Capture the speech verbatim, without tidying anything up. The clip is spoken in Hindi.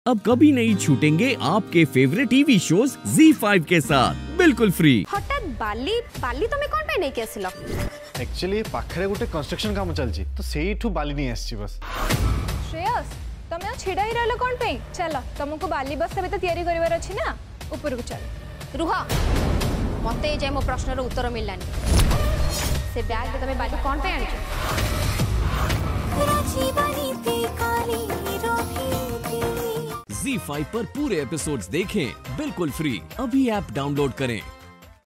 अब कभी नहीं छूटेंगे आपके favourite TV shows Zee five के साथ बिल्कुल फ्री। हठात बाली बाली तमे कोन पे नहीं केसिलो? एक्चुअली पाखरे गोटे कंस्ट्रक्शन काम चलची तो सेइठू बाली नहीं आछी बस। श्रेयस तमे छिड़ा ही रहलो कोन पे? चलो तुमको बाली बस तबे तो तैयारी करिवार अछि ना, ऊपर को चल। रुह मते जे मो प्रश्न रो उत्तर मिललानी। से बैग तमे बाली कोन पे आनिछ? ज़ी फाइव पर पूरे एपिसोड्स देखें बिल्कुल फ्री। अभी ऐप डाउनलोड करें।